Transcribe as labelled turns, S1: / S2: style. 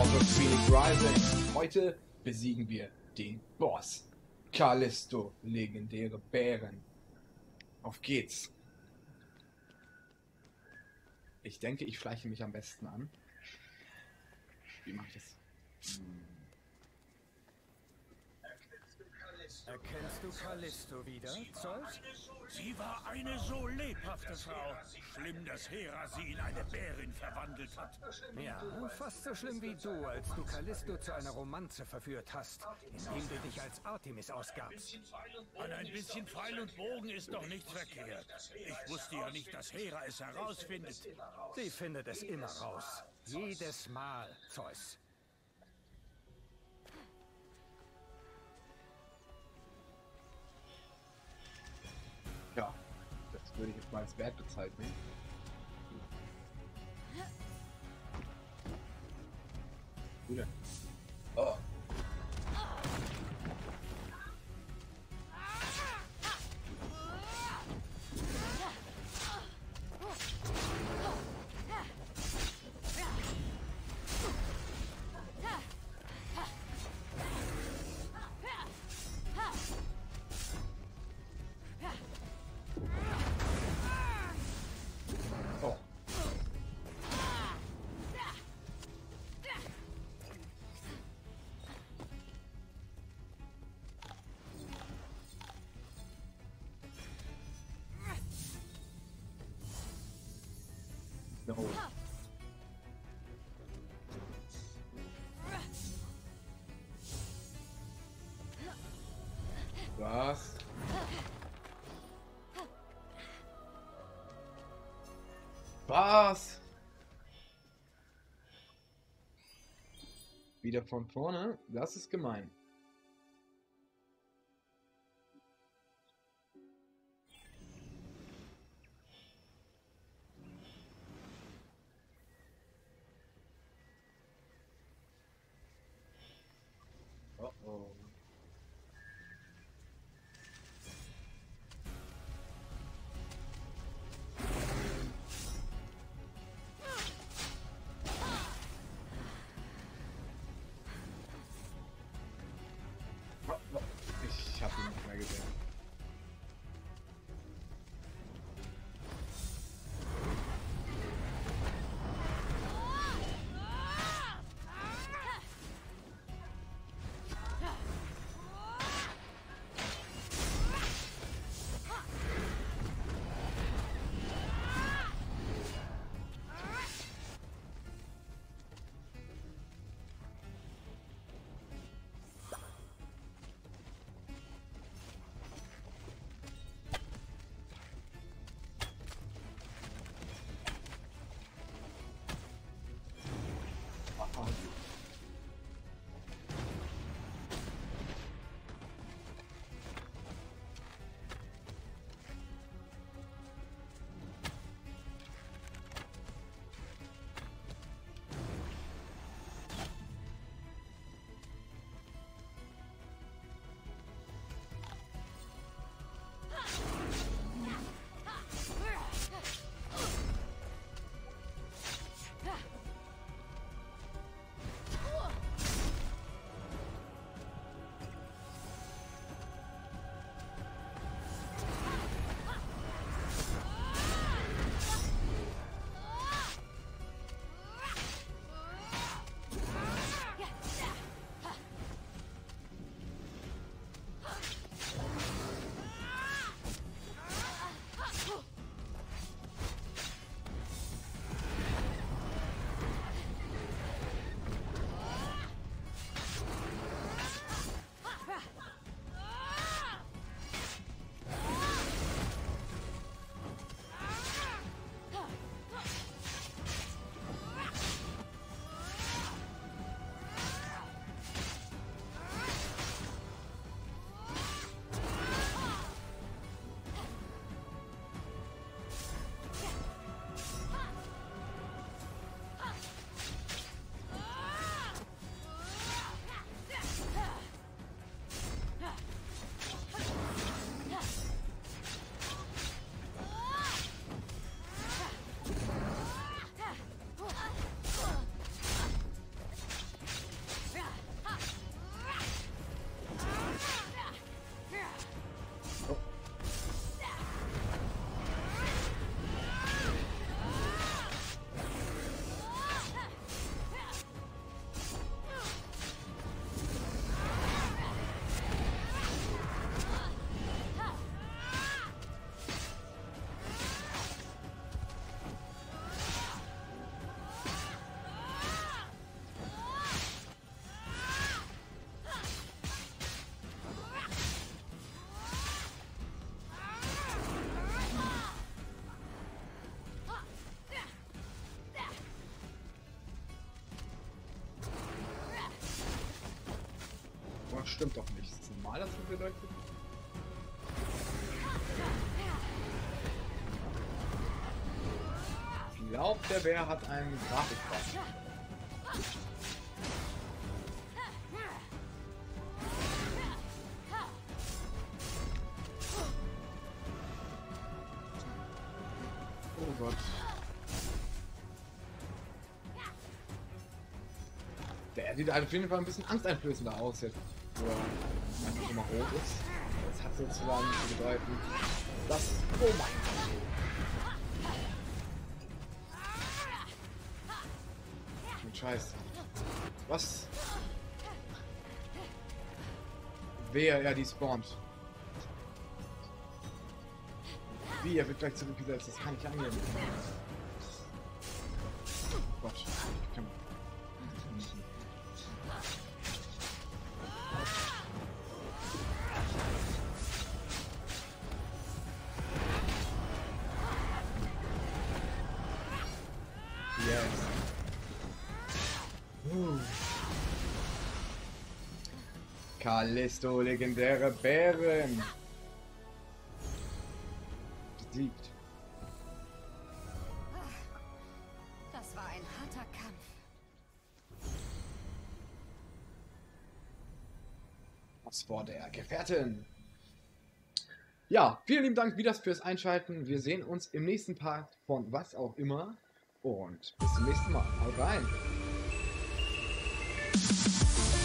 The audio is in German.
S1: Order Phoenix Rising. Heute besiegen wir den Boss. Callisto, legendäre Bären. Auf geht's. Ich denke, ich schleiche mich am besten an. Wie mache ich das?
S2: Erkennst du Callisto wieder, Zeus?
S3: Sie war eine so lebhafte Frau. Schlimm, dass Hera sie in eine Bärin verwandelt hat.
S2: Ja, fast so schlimm wie du, als du Callisto zu einer Romanze verführt hast, indem du dich als Artemis ausgabst.
S3: An ein bisschen Pfeil und Bogen ist doch nichts verkehrt. Ich wusste ja nicht, dass Hera es herausfindet.
S2: Sie findet es immer raus. Jedes Mal, Zeus.
S1: Ja, das würde ich jetzt mal als wert bezeichnen. Wieder. Oh. Oh. No. Was? Was? Wieder von vorne? Das ist gemein. Oh oh. Ich hab ihn nicht mehr gesehen. stimmt doch nicht. Ist es normal, dass es beleuchtet? Ich glaube, der Bär hat einen Grafikbug. Oh Gott. Der sieht auf jeden Fall ein bisschen angsteinflößender aus jetzt, wo er einfach immer rot ist. Das hat sozusagen zu bedeuten, dass... Oh mein Gott! Mit Scheiß. Was? Wer er die spawnt. Wie, er wird gleich zurückgesetzt, das kann ich angehen. Oh Gott, ich kann... Yes. Callisto, legendäre Bären. Besiegt.
S4: Das war ein harter Kampf.
S1: Das war der Gefährtin. Ja, vielen lieben Dank wieder fürs Einschalten. Wir sehen uns im nächsten Part von was auch immer. Und bis zum nächsten Mal. Haut rein.